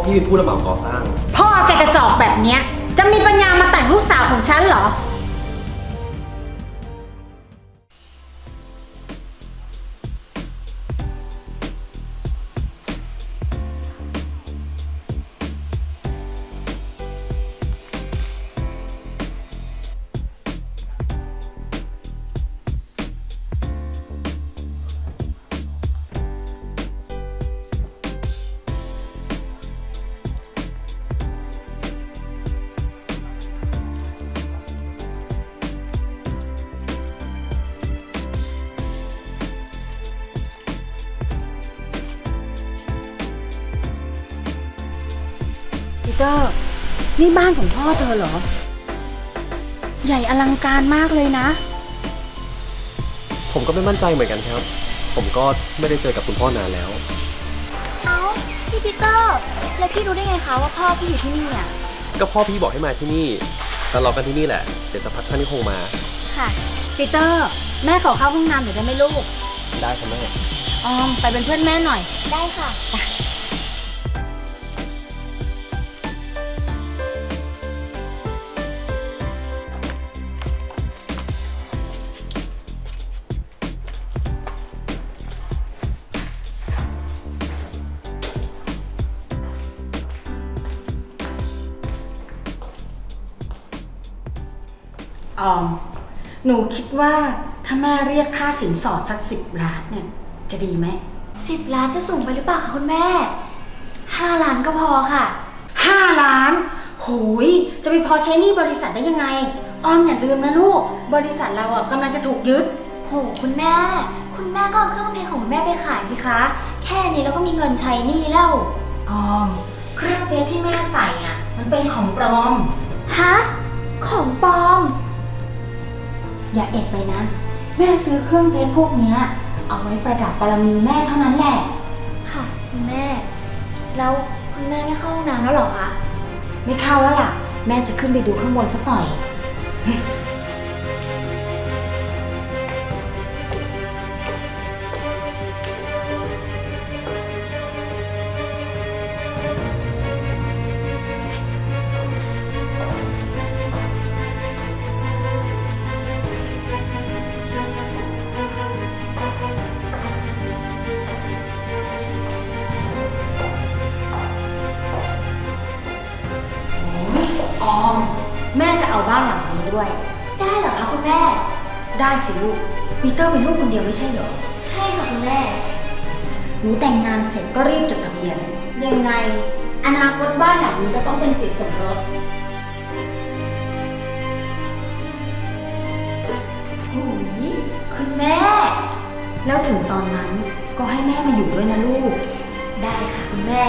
พี่เป็นผู้รับเหมาก่อสร้างพ่อแกกระจอกแบบเนี้ยจะมีปัญญามาแต่งลูกสาวของฉันเหรอปีเตอร์นี่บ้านของพ่อเธอเหรอใหญ่อลังการมากเลยนะผมก็ไม่มั่นใจเหมือนกันครับผมก็ไม่ได้เจอกับคุณพ่อนานแล้วเอ้าพี่ปีเตอร์แล้วพี่รู้ได้ไงคะว่าพ่อพี่อยู่ที่นี่อ่ะก็พ่อพี่บอกให้มาที่นี่แต่รอกันที่นี่แหละเดี๋ยวสักพักท่านนี่คงมาค่ะปีเตอร์แม่ขอเข้าห้องน้ำหน่อยได้ไหมลูกได้ค่ะแม่ออมไปเป็นเพื่อนแม่หน่อยได้ค่ะออมหนูคิดว่าถ้าแม่เรียกค่าสินสอดสัก10 ล้านเนี่ยจะดีไหม 10 ล้านจะสูงไปหรือเปล่าคะคุณแม่5 ล้านก็พอค่ะ 5 ล้านโหยจะไปพอใช้หนี้บริษัทได้ยังไงออมอย่าลืมนะลูกบริษัทเราอ่ะกำลังจะถูกยึดโหคุณแม่ก็เอาเครื่องเพชรของคุณแม่ไปขายสิคะแค่นี้เราก็มีเงินใช้หนี้แล้วออมเครื่องเพชรที่แม่ใส่อ่ะมันเป็นของปลอมฮะของปลอมอย่าเอ็ดไปนะแม่ซื้อเครื่องเพชรพวกนี้เอาไว้ประดับบารมีแม่เท่านั้นแหละค่ะคุณแม่แล้วคุณแม่ไม่เข้าห้องน้ำแล้วหรอคะไม่เข้าแล้วล่ะแม่จะขึ้นไปดูข้างบนสักหน่อยแม่จะเอาบ้านหลังนี้ด้วยได้เหรอคะคุณแม่ได้สิลูกปีเตอร์เป็นลูกคนเดียวไม่ใช่เหรอใช่ค่ะคุณแม่หนูแต่งงานเสร็จก็รีบจดทะเบียนยังไงอนาคตบ้านหลังนี้ก็ต้องเป็นสิทธิสมรสโอ้ยคุณแม่แล้วถึงตอนนั้นก็ให้แม่มาอยู่ด้วยนะลูกได้ค่ะคุณแม่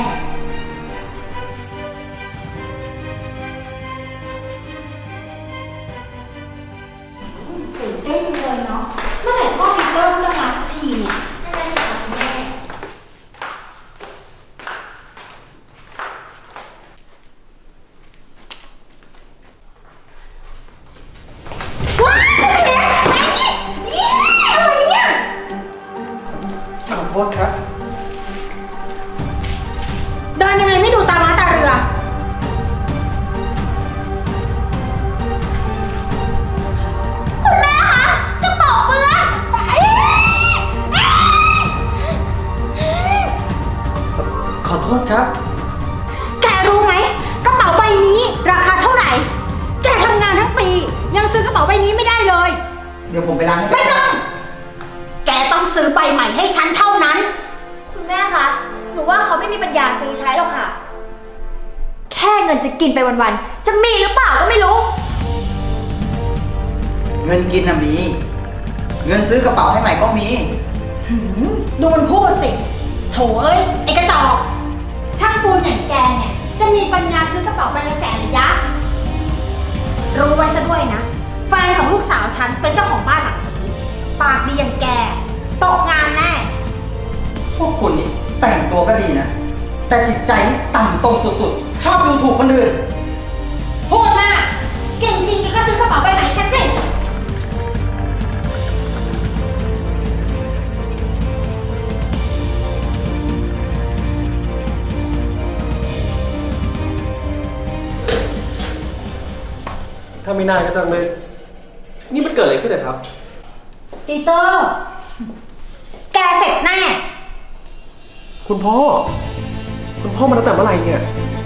เต้นเลยเนาะเมื่อไหร่พ่อปีเตอร์จะมาสักทีเนี่ยนั่นแหละสิคะแม่ว้าวเสียอะไรเนี่ยขอโทษครับเดินยังไงไม่ดูตาม้าตาเรือขอโทษครับแกรู้ไหมกระเป๋าใบนี้ราคาเท่าไหร่แกทำงานทั้งปียังซื้อกระเป๋าใบนี้ไม่ได้เลยเดี๋ยวผมไปล้างให้ไม่ต้องแกต้องซื้อใบใหม่ให้ฉันเท่านั้นคุณแม่คะหนูว่าเขาไม่มีปัญญาซื้อใช้หรอกค่ะแค่เงินจะกินไปวันๆจะมีหรือเปล่าก็ไม่รู้เงินกินน่ะมีเงินซื้อกระเป๋าให้ใหม่ก็มีดูมันพูดสิโถเอ้ยไอ้กระจอกช่างปูนอย่างแกเนี่ยจะมีปัญญาซื้อกระเป๋าใบละ100,000หรือยะรู้ไว้ซะด้วยนะแฟนของลูกสาวฉันเป็นเจ้าของบ้านหลังนี้ปากดีอย่างแกตกงานแน่พวกคุณนี่แต่งตัวก็ดีนะแต่จิตใจนี่ต่ำตรงสุดๆชอบดูถูกคนอื่นพูดมากเก่งจริงก็ซื้อกระเป๋าใบใหม่ฉันสิถ้าไม่น่าก็จังเลยนี่มันเกิดอะไรขึ้นครับปีเตอร์แกเสร็จแน่คุณพ่อมาตั้งแต่เมื่อไหร่เนี่ย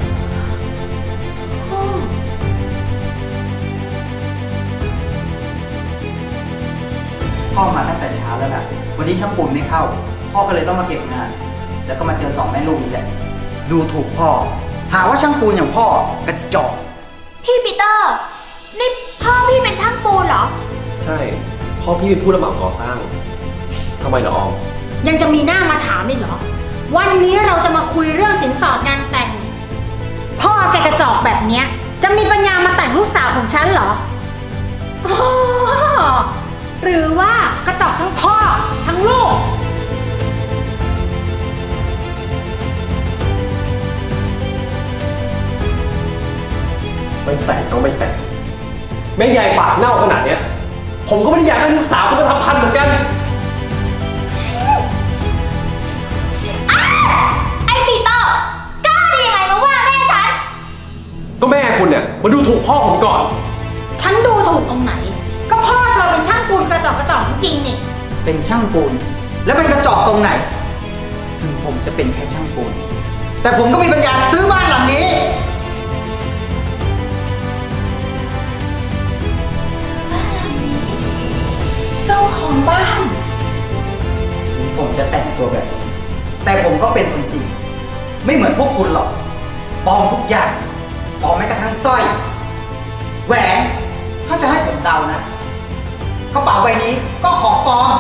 พ่อมาตั้งแต่เช้าแล้วล่ะวันนี้ช่างปูนไม่เข้าพ่อก็เลยต้องมาเก็บงานแล้วก็มาเจอ2 แม่ลูกนี่แหละดูถูกพ่อหาว่าช่างปูนอย่างพ่อกระจอกพี่ปีเตอร์นี่พ่อพี่เป็นช่างปูนเหรอใช่พ่อพี่เป็นผู้รับเหมาก่อสร้างทำไมเหรอออมยังจะมีหน้ามาถามอีกเหรอวันนี้เราจะมาคุยเรื่องสินสอดงานแต่งพ่อแกกระจอกแบบเนี้ยจะมีปัญญามาแต่งลูกสาวของฉันเหรอหรือว่ากระจอกทั้งพ่อทั้งลูกไม่แต่งต้องไม่แต่งแม่ยายปากเน่าขนาดเนี้ยผมก็ไม่ได้อยากให้ลูกสาวเขามาทำพันเหมือนกันไอ้ปีเตอร์กล้าได้ยังไงมาว่าแม่ฉันก็แม่คุณเนี่ยมาดูถูกพ่อผมก่อนฉันดูถูกตรงไหนก็พ่อเธอเป็นช่างปูนกระจอกจริงนี่เป็นช่างปูนแล้วเป็นกระจอกตรงไหนถึงผมจะเป็นแค่ช่างปูนแต่ผมก็มีปัญญาซื้อบ้านหลังนี้เจ้าของบ้านถึงผมจะแต่งตัวแบบนี้แต่ผมก็เป็นคนจริงไม่เหมือนพวกคุณหรอกปลอมทุกอย่างปลอมแม้กระทั่งสร้อยแหวนถ้าจะให้ผมเดานะกระเป๋าใบนี้ก็ของปลอม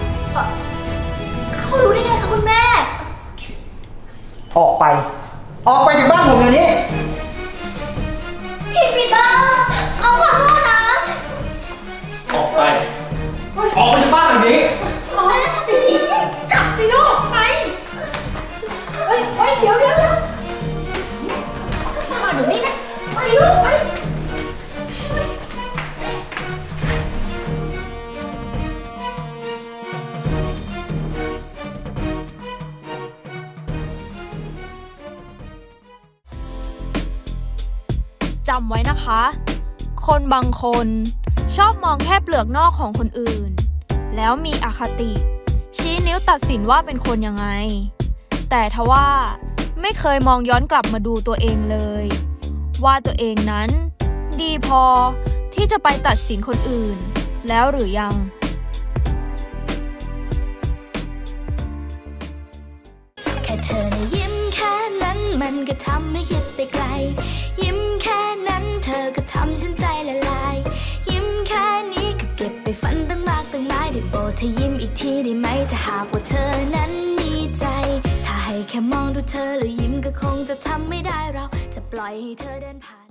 เขารู้ได้ไงคะคุณแม่ออกไปจากบ้านผมเดี๋ยวนี้พี่ปีเตอร์เอาขอโทษนะออกไปจากบ้านหลังนี้แม่ทำดีจับสิลูกไปเดี๋ยวก็ชอบหนูนี่นะไปลูกไปจำไว้นะคะคนบางคนชอบมองแค่เปลือกนอกของคนอื่นแล้วมีอคติชี้นิ้วตัดสินว่าเป็นคนยังไงแต่ทว่าไม่เคยมองย้อนกลับมาดูตัวเองเลยว่าตัวเองนั้นดีพอที่จะไปตัดสินคนอื่นแล้วหรือยังแค่เธอนะยิ้มแค่นั้นมันก็ทำให้คิดไปไกลยิ้มแค่นั้นเธอก็ทำฉันใจละลายยิ้มแค่นี้ก็เก็บไปฝันตั้งมากตั้งหลายได้โปรดเธอยิ้มอีกทีได้ไหมถ้าหากว่าเธอนั้นมีใจถ้าให้แค่มองดูเธอแล้วยิ้มก็คงจะทำไม่ได้เราจะปล่อยให้เธอเดินผ่าน